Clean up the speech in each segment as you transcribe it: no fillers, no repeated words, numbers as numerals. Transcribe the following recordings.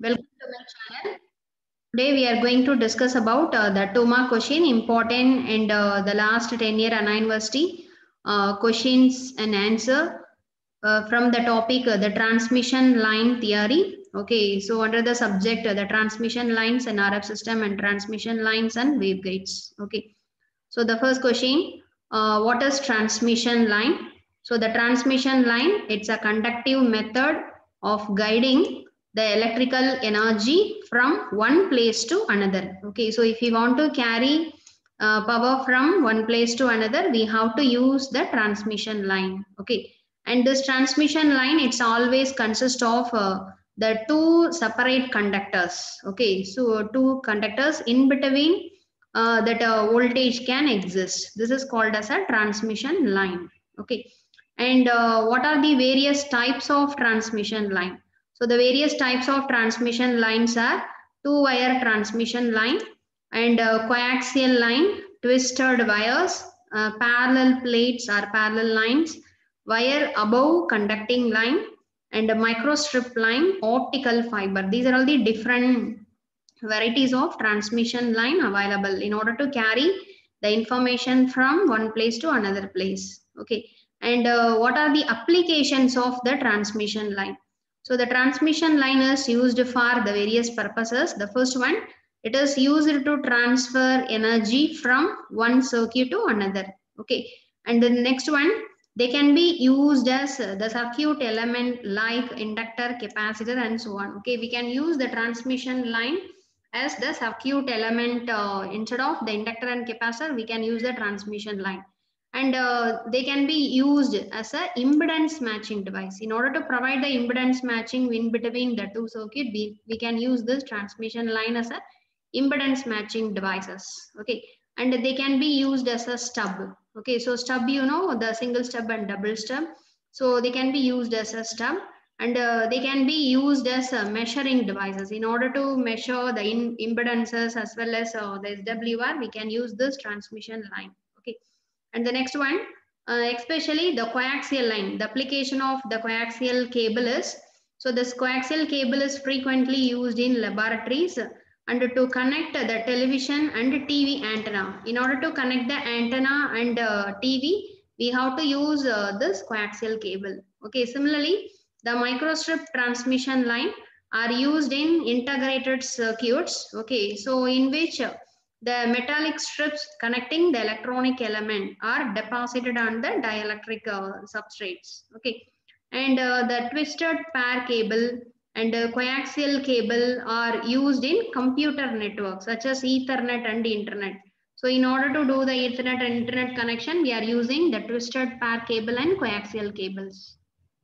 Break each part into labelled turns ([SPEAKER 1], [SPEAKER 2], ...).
[SPEAKER 1] Welcome to my channel. Today we are going to discuss about the TOMA question, important and the last 10-year Anna University questions and answer from the topic the transmission line theory. Okay, so under the subject the transmission lines and RF system and transmission lines and waveguides. Okay, so the first question, what is transmission line? So the transmission line, it's a conductive method of guiding the electrical energy from one place to another. Okay, so if you want to carry power from one place to another, we have to use the transmission line. Okay, and this transmission line, it's always consists of the two separate conductors. Okay, so two conductors in between that voltage can exist. This is called as a transmission line. Okay, and what are the various types of transmission line? So the various types of transmission lines are two-wire transmission line and coaxial line, twisted wires, parallel plates or parallel lines, wire above conducting line, and a microstrip line, optical fiber. These are all the different varieties of transmission line available in order to carry the information from one place to another place. Okay, and what are the applications of the transmission line? So the transmission line is used for the various purposes. The first one, it is used to transfer energy from one circuit to another. Okay, and the next one, they can be used as the circuit element like inductor, capacitor, and so on. Okay, we can use the transmission line as the circuit element. Instead of the inductor and capacitor, we can use the transmission line, and they can be used as a impedance matching device. In order to provide the impedance matching in between the two circuit, we can use this transmission line as a impedance matching devices. Okay, and they can be used as a stub. Okay, so stub, you know, the single stub and double stub, so they can be used as a stub, and they can be used as measuring devices. In order to measure the impedances as well as the SWR, we can use this transmission line. Okay, and the next one, especially the coaxial line, the application of the coaxial cable is, so this coaxial cable is frequently used in laboratories and to connect the television and TV antenna. In order to connect the antenna and TV, we have to use this coaxial cable. Okay, similarly, the microstrip transmission line are used in integrated circuits. Okay, so in which the metallic strips connecting the electronic element are deposited on the dielectric substrates. Okay, and the twisted pair cable and coaxial cable are used in computer networks such as Ethernet and Internet. So in order to do the Ethernet and Internet connection, we are using the twisted pair cable and coaxial cables.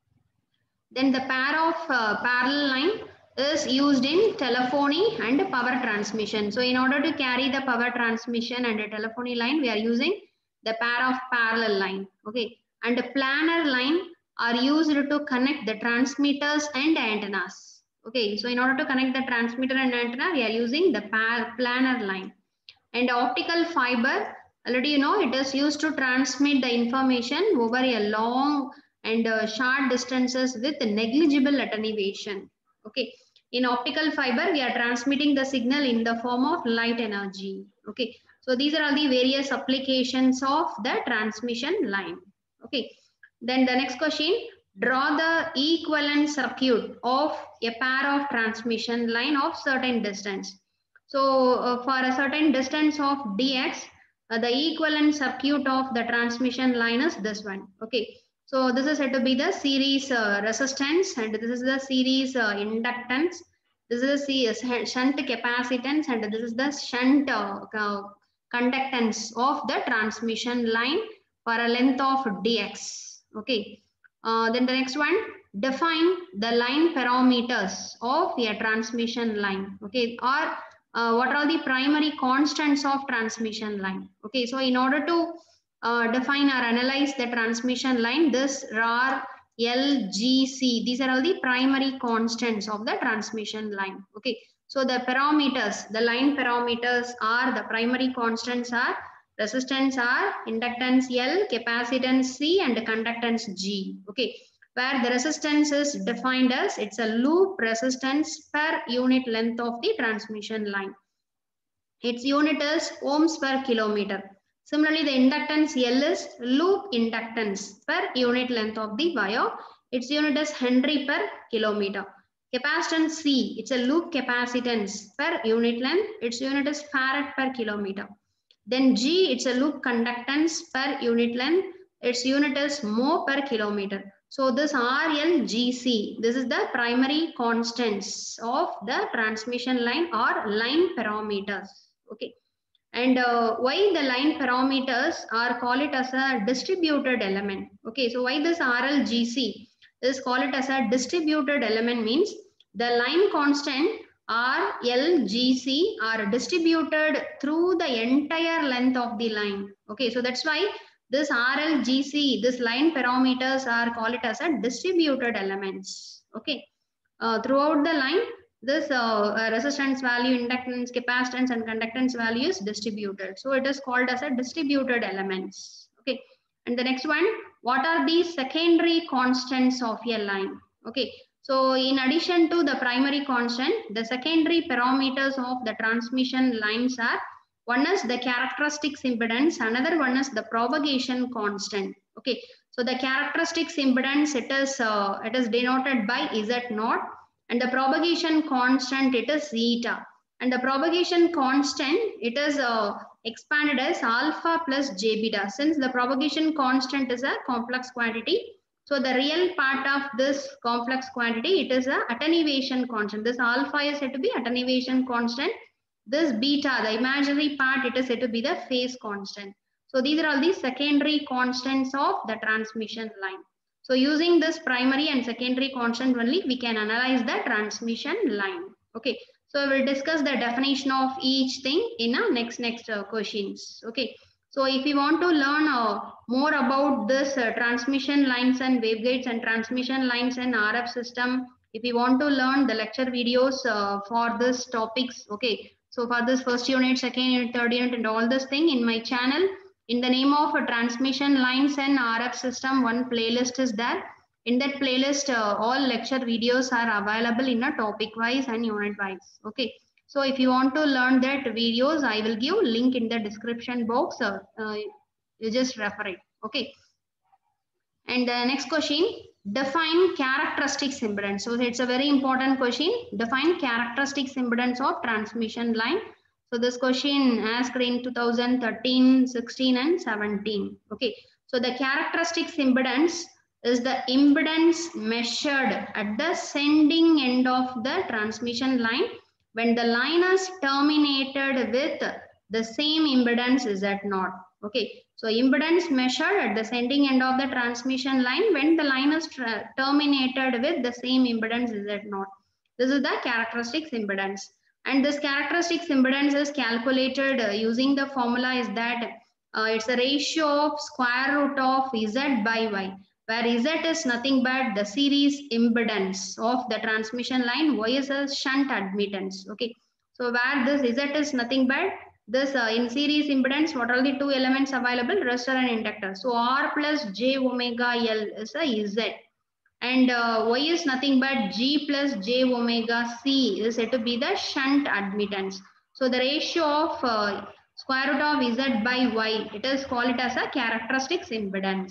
[SPEAKER 1] Then the pair of parallel line is used in telephony and power transmission. So in order to carry the power transmission and the telephony line, we are using the pair of parallel line. Okay, and the planar line are used to connect the transmitters and antennas. Okay, so in order to connect the transmitter and antenna, we are using the planar line. And optical fiber, already you know, it is used to transmit the information over a long and short distances with negligible attenuation. Okay, in optical fiber, we are transmitting the signal in the form of light energy. Okay, so these are all the various applications of the transmission line. Okay, then the next question, draw the equivalent circuit of a pair of transmission line of certain distance. So for a certain distance of dx, the equivalent circuit of the transmission line is this one. Okay, so this is said to be the series resistance, and this is the series inductance. This is the shunt capacitance, and this is the shunt conductance of the transmission line for a length of dx. Okay, then the next one, define the line parameters of a transmission line. Okay, or what are the primary constants of transmission line? Okay, so in order to define or analyze the transmission line, this RAR, L, G, C, these are all the primary constants of the transmission line. Okay, so the parameters, the line parameters are, the primary constants are resistance R, inductance L, capacitance C, and conductance G. Okay, where the resistance is defined as it's a loop resistance per unit length of the transmission line. Its unit is ohms per kilometer. Similarly, the inductance L is loop inductance per unit length of the wire. Its unit is Henry per kilometer. Capacitance C, it's a loop capacitance per unit length. Its unit is farad per kilometer. Then G, it's a loop conductance per unit length. Its unit is mho per kilometer. So this RLGC, this is the primary constants of the transmission line or line parameters. Okay. And why the line parameters are call it as a distributed element. Okay. So why this RLGC is call it as a distributed element means the line constant RLGC are distributed through the entire length of the line. Okay, so that's why this RLGC, this line parameters are called it as a distributed elements. Okay, throughout the line, this resistance value, inductance, capacitance, and conductance value is distributed. So it is called as a distributed elements. Okay, and the next one, what are the secondary constants of a line? Okay, so in addition to the primary constant, the secondary parameters of the transmission lines are one is the characteristics impedance, another one is the propagation constant. Okay, so the characteristics impedance it is denoted by Z0, and the propagation constant it is zeta, and the propagation constant it is expanded as alpha plus j beta. Since the propagation constant is a complex quantity, so the real part of this complex quantity, it is a attenuation constant. This alpha is said to be attenuation constant. This beta, the imaginary part, it is said to be the phase constant. So these are all the secondary constants of the transmission line. So using this primary and secondary constant only, we can analyze the transmission line. Okay. So we'll discuss the definition of each thing in our next questions. Okay. So if you want to learn more about this transmission lines and waveguides and transmission lines and RF system, if you want to learn the lecture videos for this topics, okay. So for this first unit, second unit, third unit, and all this thing in my channel, in the name of transmission lines and RF system, one playlist is there. In that playlist, all lecture videos are available in a topic wise and unit wise. Okay. So if you want to learn that videos, I will give link in the description box. You just refer it. Okay. And the next question, define characteristics impedance. So it's a very important question. Define characteristics impedance of transmission line. So this question asked in 2013, 16 and 17. Okay. So the characteristics impedance is the impedance measured at the sending end of the transmission line when the line is terminated with the same impedance Z0. Okay, so impedance measured at the sending end of the transmission line when the line is terminated with the same impedance Z0. This is the characteristics impedance. And this characteristics impedance is calculated using the formula is that it's a ratio of square root of Z by Y, where Z is nothing but the series impedance of the transmission line, Y is a shunt admittance. Okay, so where this Z is nothing but this in series impedance, what are the two elements available? Resistor and inductor. So R plus J omega L is a Z, and Y is nothing but G plus J omega C is said to be the shunt admittance. So the ratio of square root of Z by Y, it is called it as a characteristics impedance.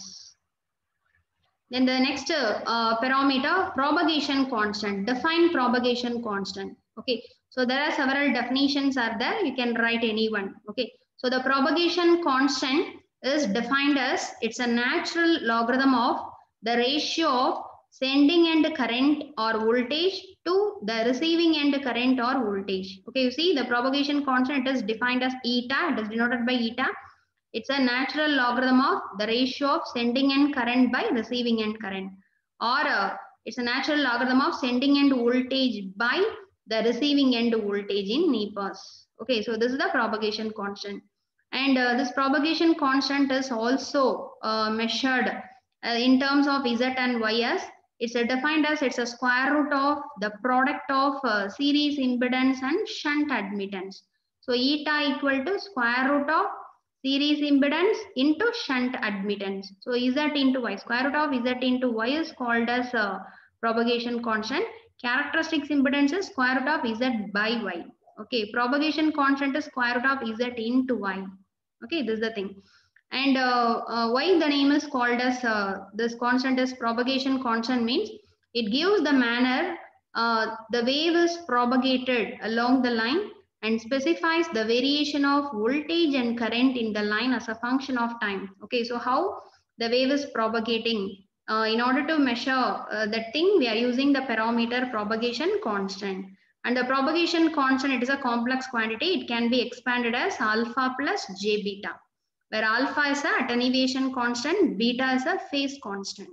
[SPEAKER 1] Then the next parameter, propagation constant. Define propagation constant. Okay, so there are several definitions are there. You can write any one. Okay, so the propagation constant is defined as it's a natural logarithm of the ratio of sending end current or voltage to the receiving end current or voltage. Okay, you see the propagation constant is defined as eta. It is denoted by eta. It's a natural logarithm of the ratio of sending end current by receiving end current, or it's a natural logarithm of sending end voltage by the receiving end voltage in NEPAS. Okay, so this is the propagation constant, and this propagation constant is also measured in terms of Z and Y as it's defined as it's a square root of the product of series impedance and shunt admittance. So eta equal to square root of series impedance into shunt admittance. So Z into Y, square root of Z into Y is called as propagation constant. Characteristics impedance is square root of Z by Y. Okay, propagation constant is square root of Z into Y. Okay, this is the thing. And why the name is called as this constant is propagation constant means it gives the manner the wave is propagated along the line and specifies the variation of voltage and current in the line as a function of time. Okay, so how the wave is propagating. In order to measure that thing, we are using the parameter propagation constant. And the propagation constant, it is a complex quantity. It can be expanded as alpha plus j beta, where alpha is a attenuation constant, beta is a phase constant.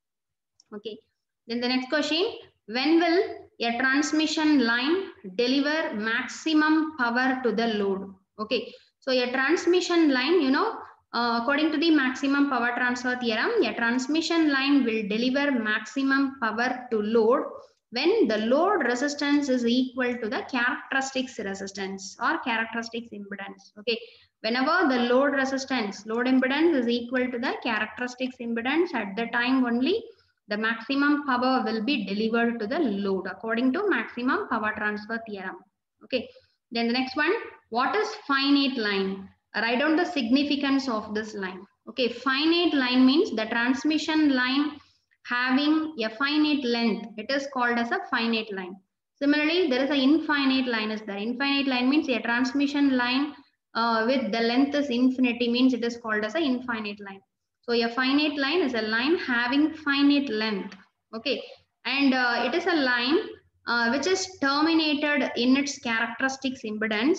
[SPEAKER 1] Okay. Then the next question, when will a transmission line deliver maximum power to the load? Okay. So a transmission line, according to the maximum power transfer theorem, a transmission line will deliver maximum power to load when the load resistance is equal to the characteristics resistance or characteristics impedance. Okay. Whenever the load resistance, load impedance is equal to the characteristics impedance, at the time only the maximum power will be delivered to the load according to maximum power transfer theorem. Okay. Then the next one, what is finite line? Write down the significance of this line. Okay, finite line means the transmission line having a finite length. It is called as a finite line. Similarly, there is an infinite line is there. Infinite line means a transmission line with the length is infinity, means it is called as an infinite line. So a finite line is a line having finite length. Okay, and it is a line which is terminated in its characteristics impedance.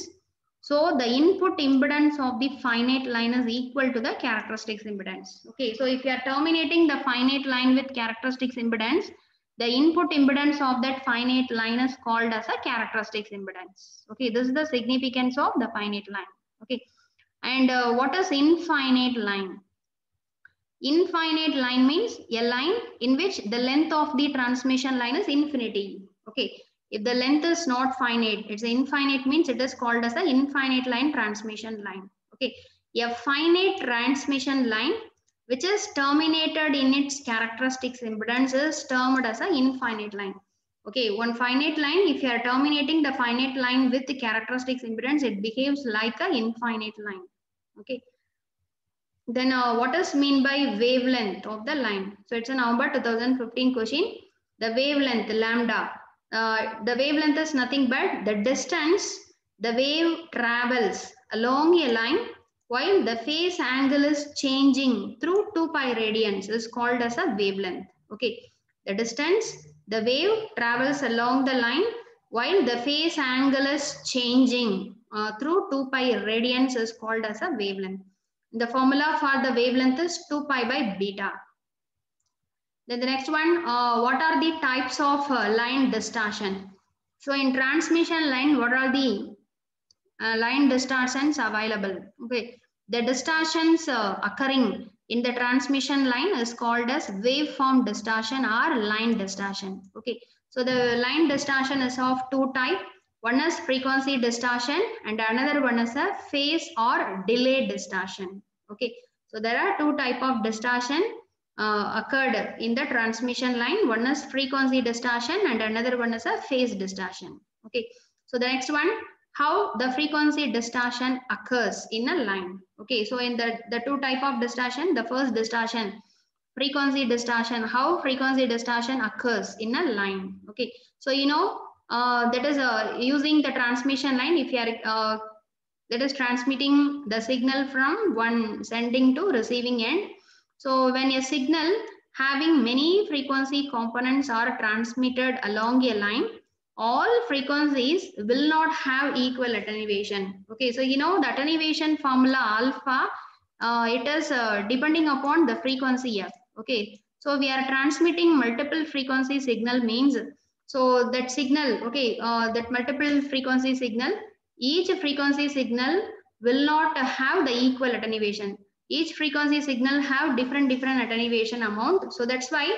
[SPEAKER 1] So the input impedance of the finite line is equal to the characteristics impedance. Okay, so if you are terminating the finite line with characteristics impedance, the input impedance of that finite line is called as a characteristics impedance. Okay, this is the significance of the finite line. Okay, and what is infinite line? Infinite line means a line in which the length of the transmission line is infinity. Okay, if the length is not finite, it's infinite means it is called as an infinite line transmission line. Okay, a finite transmission line which is terminated in its characteristics impedance is termed as an infinite line. Okay, one finite line, if you are terminating the finite line with the characteristics impedance, it behaves like an infinite line. Okay. Then what is mean by wavelength of the line? So it's a November 2015 question. The wavelength lambda. The wavelength is nothing but the distance the wave travels along a line while the phase angle is changing through 2 pi radians is called as a wavelength. Okay, the distance the wave travels along the line while the phase angle is changing through 2 pi radians is called as a wavelength. The formula for the wavelength is 2 pi by beta. Then the next one, what are the types of line distortion? So in transmission line, what are the line distortions available? Okay, the distortions occurring in the transmission line is called as waveform distortion or line distortion. Okay, so the line distortion is of two types. One is frequency distortion and another one is a phase or delay distortion. Okay, so there are two types of distortion occurred in the transmission line. One is frequency distortion and another one is a phase distortion. Okay, so the next one, how the frequency distortion occurs in a line. Okay, so in the two type of distortion, the first distortion, frequency distortion, how frequency distortion occurs in a line. Okay, so that is using the transmission line. If you are that is transmitting the signal from one sending to receiving end. So when a signal having many frequency components are transmitted along a line, all frequencies will not have equal attenuation. Okay, so the attenuation formula alpha, it is depending upon the frequency f. Okay, so we are transmitting multiple frequency signal means, so that signal, okay, that multiple frequency signal, each frequency signal will not have the equal attenuation. Each frequency signal have different attenuation amount. So that's why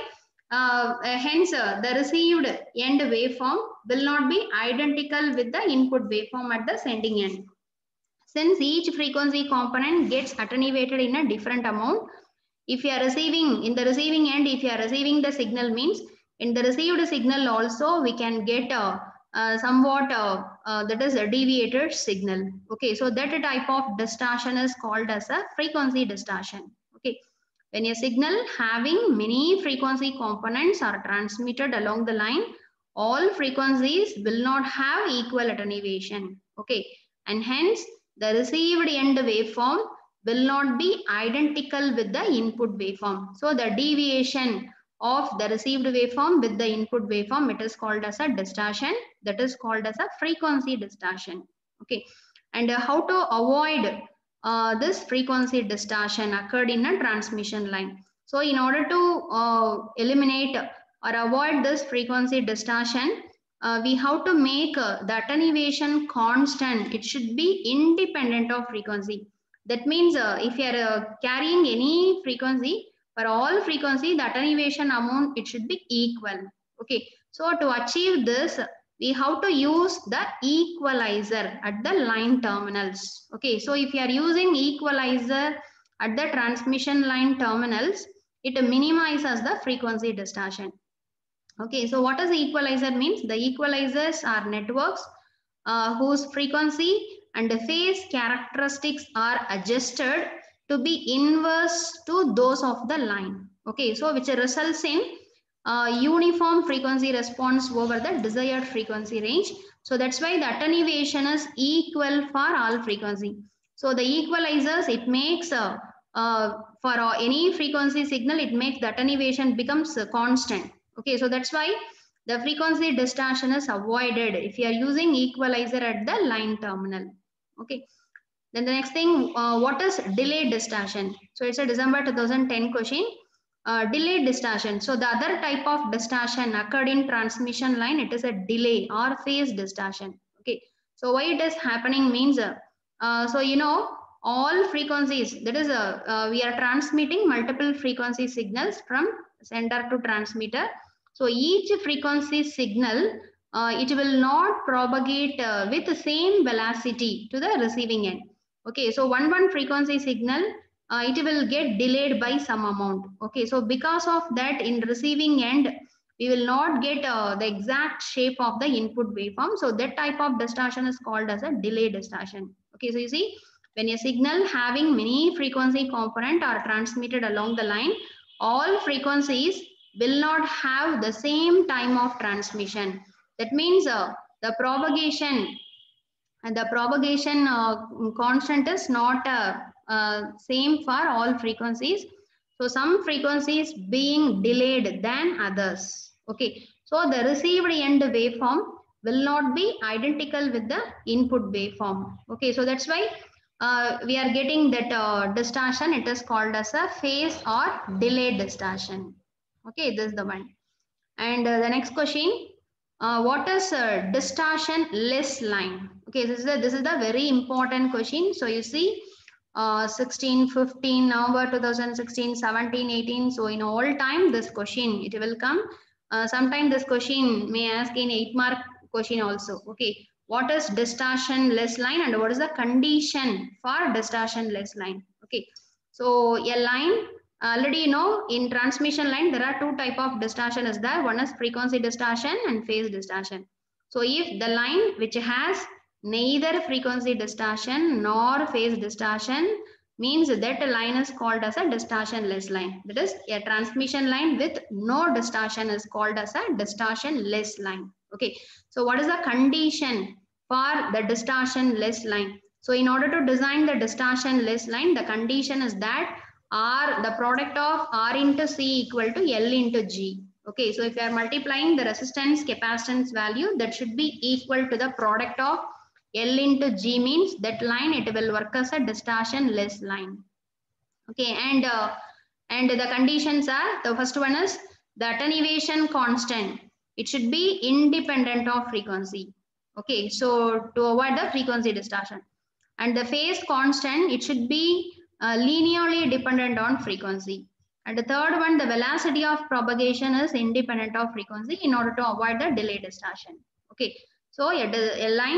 [SPEAKER 1] hence the received end waveform will not be identical with the input waveform at the sending end. since each frequency component gets attenuated in a different amount. If you are receiving, in the receiving end, if you are receiving the signal, means in the received signal also we can get somewhat that is a deviated signal. Okay, so that type of distortion is called as a frequency distortion. Okay, when a signal having many frequency components are transmitted along the line, all frequencies will not have equal attenuation. Okay, and hence the received end waveform will not be identical with the input waveform. So the deviation of the received waveform with the input waveform, it is called as a distortion. That is called as a frequency distortion. Okay, and how to avoid this frequency distortion occurred in a transmission line. So in order to eliminate or avoid this frequency distortion, we have to make the attenuation constant. It should be independent of frequency. That means if you are carrying any frequency, for all frequency, the attenuation amount, it should be equal. Okay, so to achieve this, we have to use the equalizer at the line terminals. Okay, so if you are using equalizer at the transmission line terminals, it minimizes the frequency distortion. Okay, so what does the equalizer means? The equalizers are networks whose frequency and phase characteristics are adjusted to be inverse to those of the line. Okay, so which results in uniform frequency response over the desired frequency range. So that's why the attenuation is equal for all frequency. So the equalizers, it makes for any frequency signal, it makes the attenuation becomes constant. Okay, so that's why the frequency distortion is avoided if you are using equalizer at the line terminal. Okay, then the next thing, what is delay distortion? So it's a December 2010 question. Delay distortion. So the other type of distortion occurred in transmission line, it is a delay or phase distortion. Okay, so why it is happening means, so you know, all frequencies, that is we are transmitting multiple frequency signals from sender to transmitter. So each frequency signal, it will not propagate with the same velocity to the receiving end. Okay, so one frequency signal, it will get delayed by some amount. Okay, so because of that, in receiving end, we will not get the exact shape of the input waveform. So that type of distortion is called as a delay distortion. Okay, so you see, when a signal having many frequency component are transmitted along the line, all frequencies will not have the same time of transmission. That means the propagation and the propagation constant is not same for all frequencies. So some frequencies being delayed than others. Okay, so the received end waveform will not be identical with the input waveform. Okay, so that's why we are getting that distortion. It is called as a phase or delay distortion. Okay, this is the one. And the next question, what is distortion less line? Okay, this is the very important question. So you see, 16, 15, November 2016, 17, 18. So in all time, this question, it will come. Sometime this question may ask in 8-mark question also. Okay, what is distortion less line and what is the condition for distortion less line? Okay, so a line, already you know, in transmission line there are two type of distortion is there. One is frequency distortion and phase distortion. So if the line which has neither frequency distortion nor phase distortion, means that a line is called as a distortion less line. That is, a transmission line with no distortion is called as a distortion less line. Okay, so what is the condition for the distortion less line? So in order to design the distortion less line, the condition is that R, the product of R into C equal to L into G. Okay, so if you are multiplying the resistance capacitance value, that should be equal to the product of L into G, means that line it will work as a distortion less line. Okay, and the conditions are, the first one is the attenuation constant. It should be independent of frequency. Okay, so to avoid the frequency distortion. And the phase constant, it should be linearly dependent on frequency. And the third one, the velocity of propagation is independent of frequency in order to avoid the delay distortion. Okay, so a line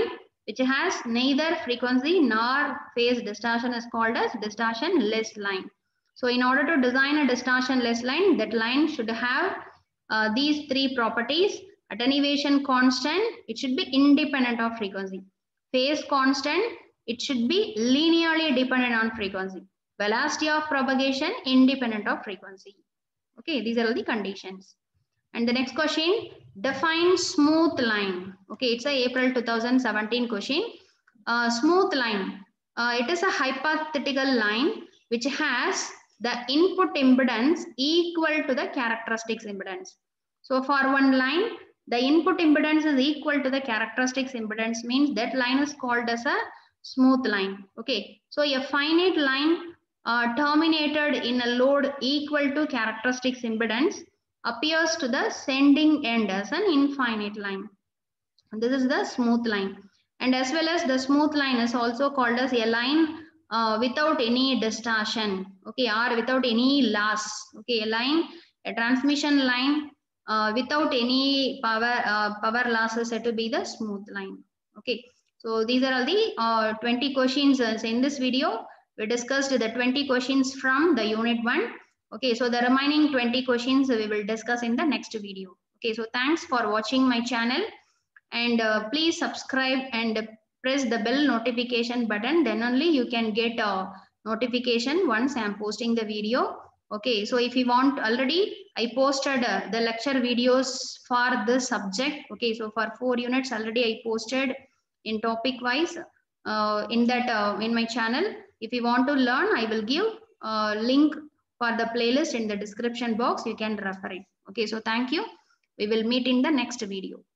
[SPEAKER 1] which has neither frequency nor phase distortion is called as distortion-less line. So in order to design a distortion-less line, that line should have these three properties. Attenuation constant, it should be independent of frequency. Phase constant, it should be linearly dependent on frequency. Velocity of propagation, independent of frequency. Okay, these are all the conditions. And the next question, define smooth line. Okay, it's a April 2017 question. Smooth line. It is a hypothetical line which has the input impedance equal to the characteristics impedance. So for one line, the input impedance is equal to the characteristics impedance, means that line is called as a smooth line. Okay, so a finite line terminated in a load equal to characteristics impedance appears to the sending end as an infinite line. This is the smooth line. And as well as the smooth line is also called as a line without any distortion, okay, or without any loss. Okay, a transmission line without any power loss is said to be the smooth line. Okay, so these are all the 20 questions in this video. We discussed the 20 questions from the unit 1. Okay, so the remaining 20 questions we will discuss in the next video. Okay, so thanks for watching my channel, and please subscribe and press the bell notification button. Then only you can get a notification once I am posting the video. Okay, so if you want, already I posted the lecture videos for this subject. Okay, so for 4 units already I posted in topic wise in my channel. If you want to learn, I will give a link for the playlist in the description box. You can refer it. Okay, so thank you. We will meet in the next video.